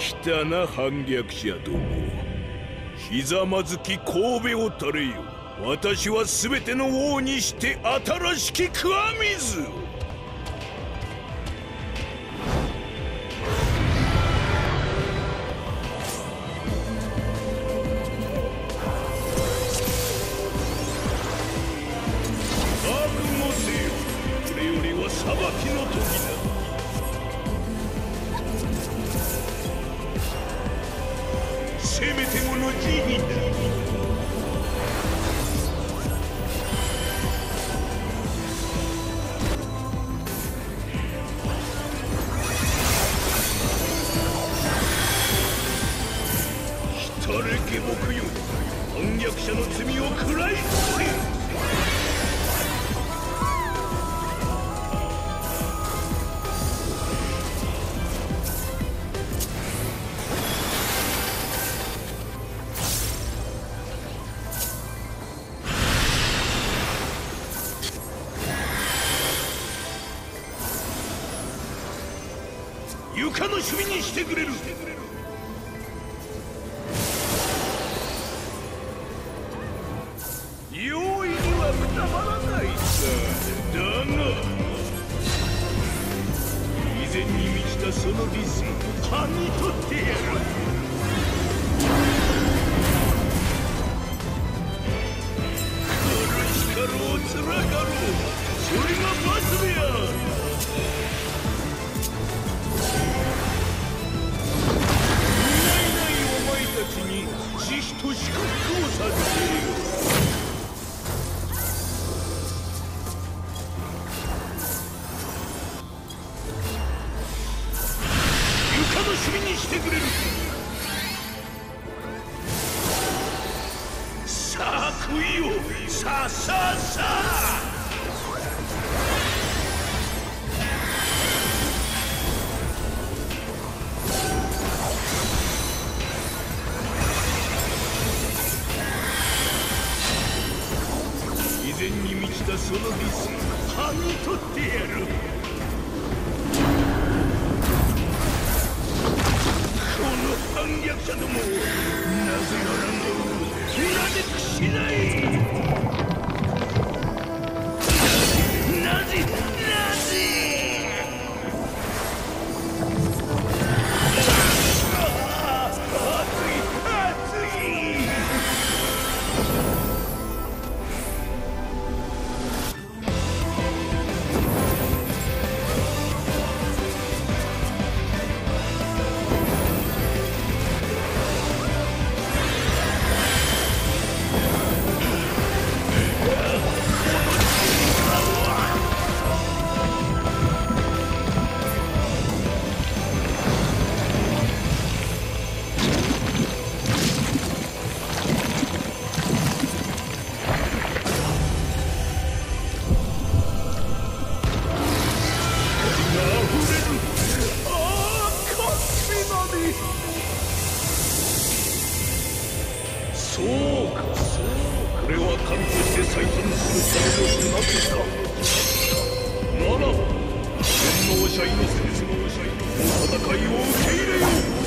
来たな反逆者ども。ひざまずき神戸を垂れよ。私は全ての王にして新しき桑水を。裁きの時だ。せめてもの慈悲だ。来たれ下僕よ、反逆者の罪を食らいつけ。床の守備にしてくれる。用意にはくたばらないさ。だが以前に満ちたその理性剥ぎ取ってやる。殺しかろうつらかろう、それが罰である。たちに慈悲と祝福を授けよう。床の守備にしてくれる。さあ食いよ、さあさあさあ。以前に満ちたその理性剥ぎ取ってやる。この反逆者ども、なぜならのなぜくしない。なぜそうか、これは神として再建するための手ならば、天皇者イノセンスの戦いを受け入れよう。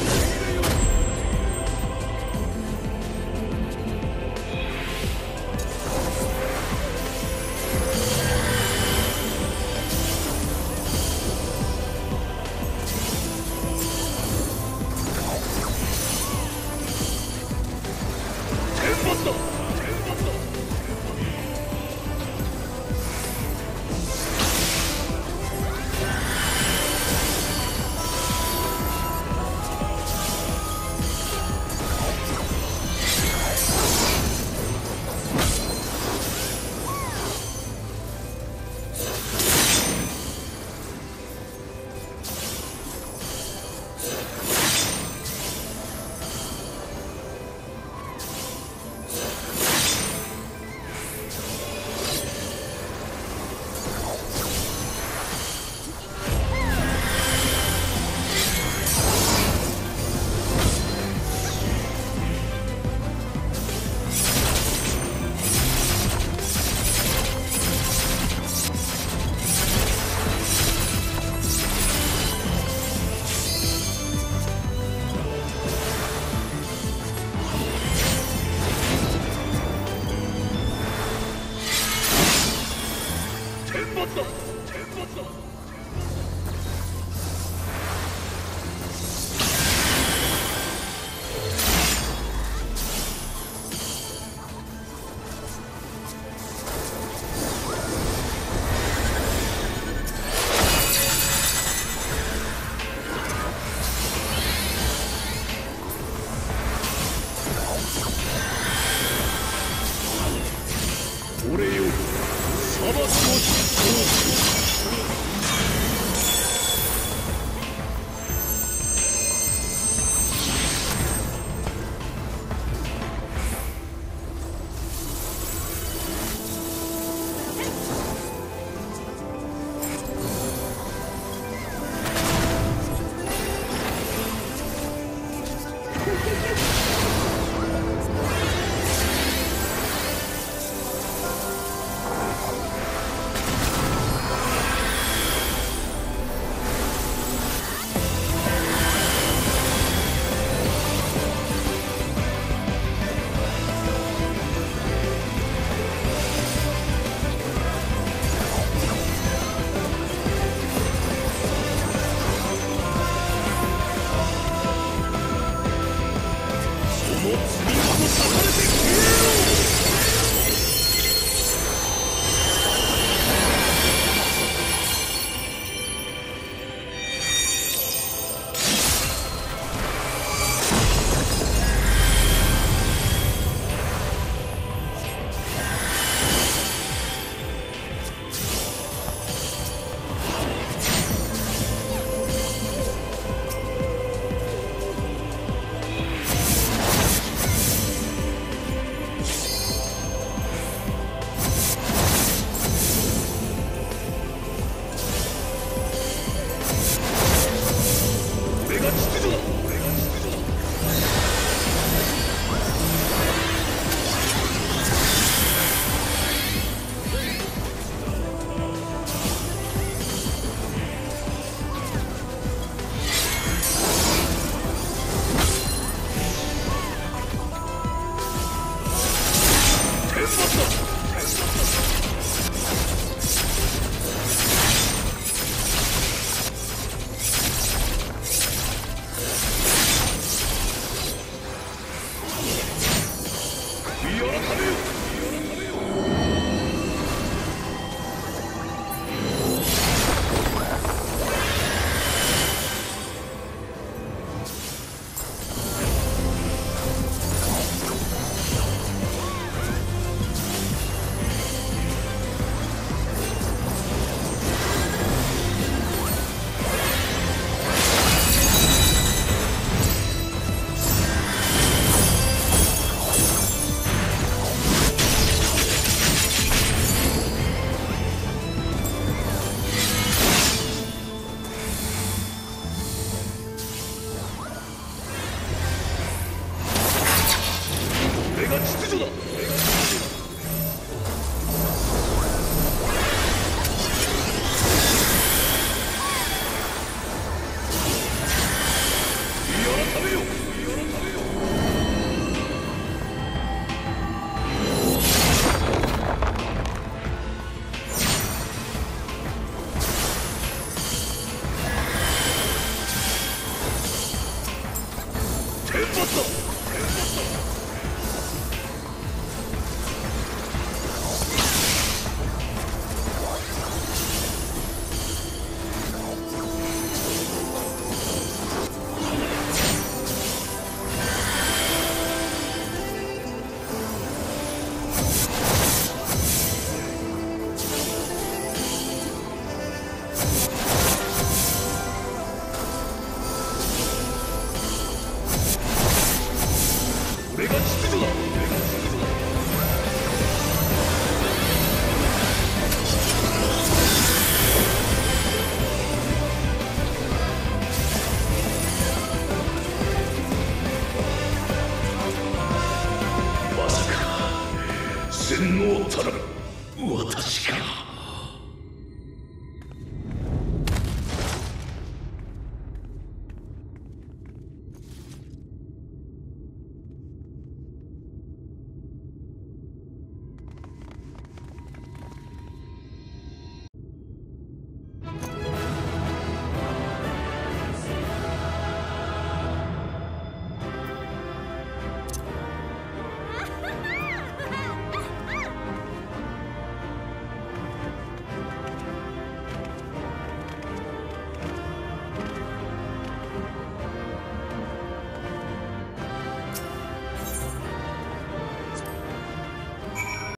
洗脳たら私が